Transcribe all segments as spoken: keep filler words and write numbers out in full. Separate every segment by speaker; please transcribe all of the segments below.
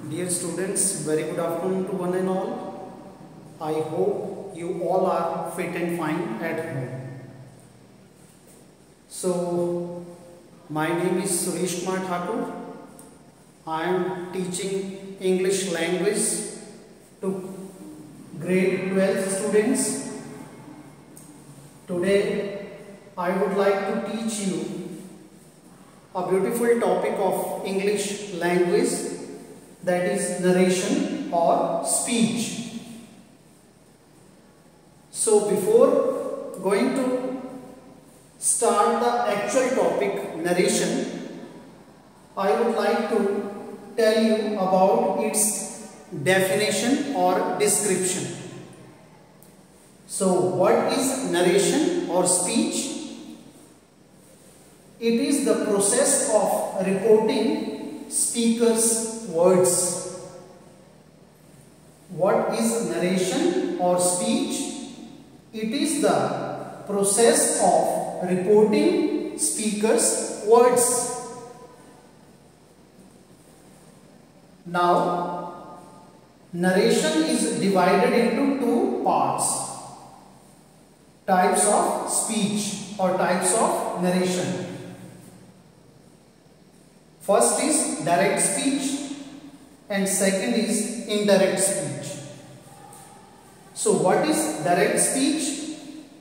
Speaker 1: Dear students, very good afternoon to one and all. I hope you all are fit and fine at home. So, my name is Suresh Kumar Thakur. I am teaching English language to grade twelve students. Today, I would like to teach you a beautiful topic of English language, that is narration or speech. So before going to start the actual topic narration, I would like to tell you about its definition or description. So what is narration or speech? It is the process of reporting speaker's words. What is narration or speech? It is the process of reporting speaker's words. Now, narration is divided into two parts. Types of speech or types of narration. First is direct speech and second is indirect speech. So what is direct speech?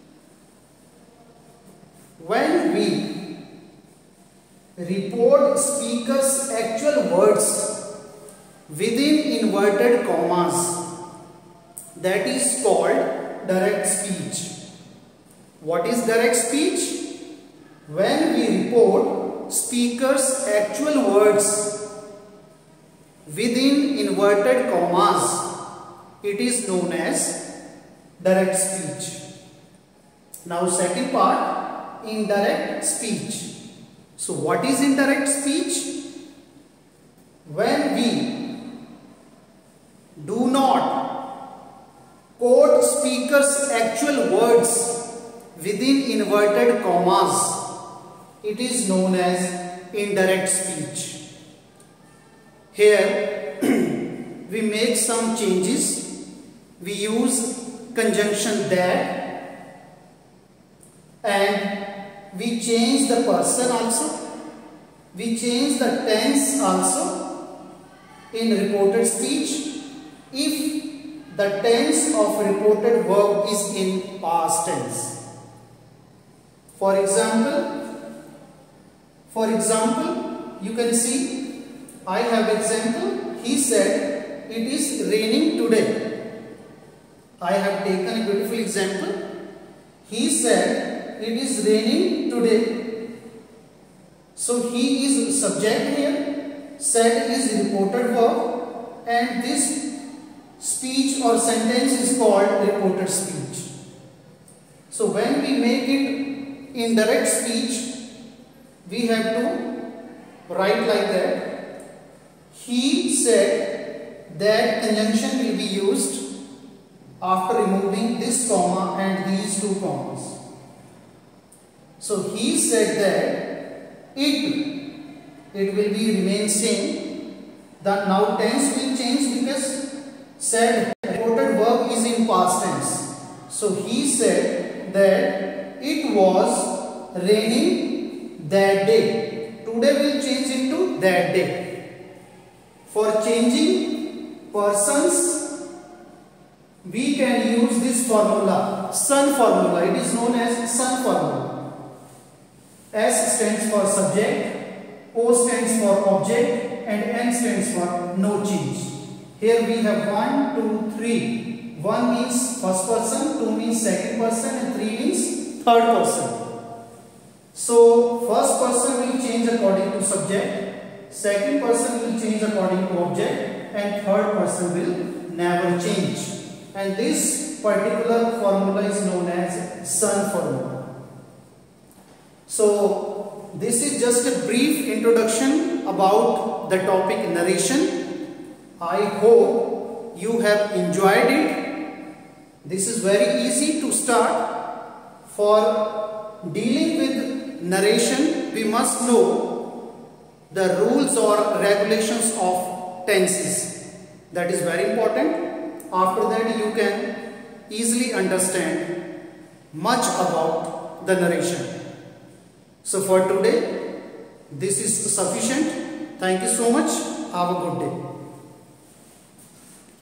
Speaker 1: When we report speaker's actual words within inverted commas, that is called direct speech. What is direct speech? When we report speaker's actual words within inverted commas, it is known as direct speech. Now second part, indirect speech. So what is indirect speech? When we do not quote speaker's actual words within inverted commas, it is known as indirect speech. Here we make some changes. We use conjunction that and we change the person also. We change the tense also in reported speech if the tense of reported verb is in past tense. For example, For example, you can see, I have example, he said, it is raining today. I have taken a beautiful example. He said, it is raining today. So he is subject here, said is reported verb, and this speech or sentence is called reported speech. So when we make it indirect speech, we have to write like that. He said that conjunction will be used after removing this comma and these two commas. So he said that it, it will be remain same. The now tense will change because said reported verb is in past tense. So he said that it was raining that day. Today will change into that day. For changing persons, we can use this formula, sun formula. It is known as sun formula. S stands for subject, O stands for object, and N stands for no change. Here we have one, two, three. one means first person, two means second person, and three means third person. So first person will change according to subject, second person will change according to object, and third person will never change. And this particular formula is known as sun formula. So this is just a brief introduction about the topic narration. I hope you have enjoyed it. This is very easy to start. For dealing with narration, we must know the rules or regulations of tenses. That is very important. After that you can easily understand much about the narration. So for today this is sufficient. Thank you so much. Have a good day.